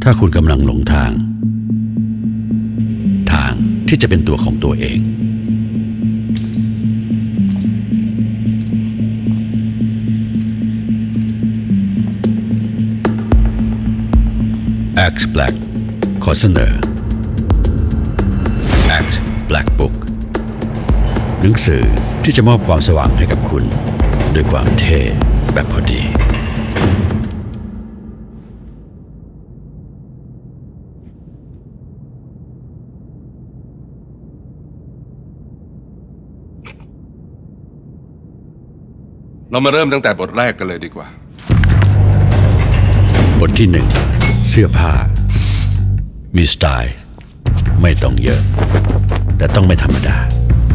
ถ้าคุณกำลังหลงทางที่จะเป็นตัวของตัวเองX Black ขอเสนอ X Black Book หนังสือที่จะมอบความสว่างให้กับคุณด้วยความเท่แบบพอดีเรามาเริ่มตั้งแต่บทแรกกันเลยดีกว่าบทที่1เสื้อผ้ามีสไตล์ไม่ต้องเยอะแต่ต้องไม่ธรรมดา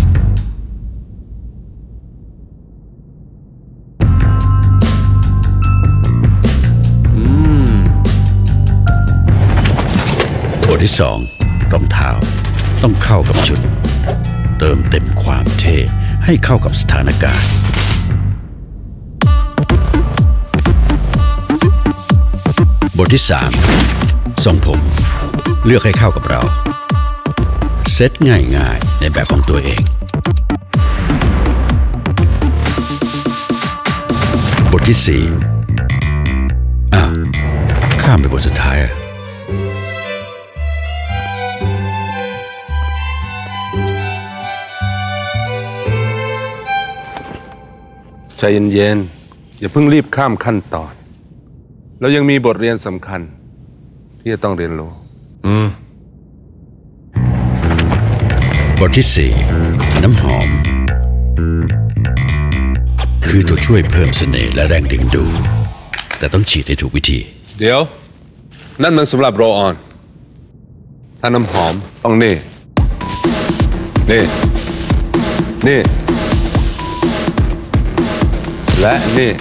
บทที่2รองเท้าต้องเข้ากับชุดเติมเต็มความเท่ให้เข้ากับสถานการณ์บทที่3ทรงผมเลือกให้เข้ากับเราเซ็ตง่ายๆในแบบของตัวเองบทที่4ข้ามไปบทสุดท้ายใจเย็นๆอย่าเพิ่งรีบข้ามขั้นตอนเรายังมีบทเรียนสำคัญที่จะต้องเรียนรู้บทที่4น้ำหอมคือตัวช่วยเพิ่มเสน่ห์และแรงดึงดูดแต่ต้องฉีดให้ถูกวิธีเดี๋ยวนั่นมันสำหรับโรลออนถ้าน้ำหอมต้องนี่และนี่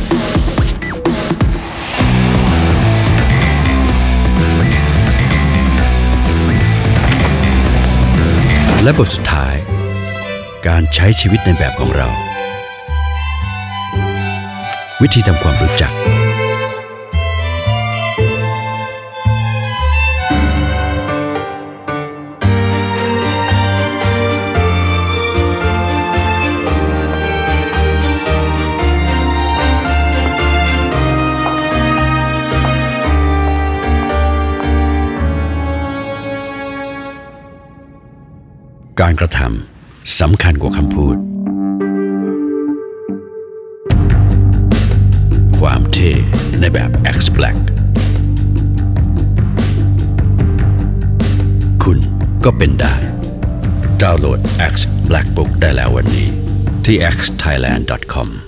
และบทสุดท้ายการใช้ชีวิตในแบบของเราวิธีทำความรู้จักการกระทำสำคัญกว่าคำพูดความเท่ในแบบ X Black คุณก็เป็นได้ดาวน์โหลด X Black Book ได้แล้ววันนี้ที่xthailand.com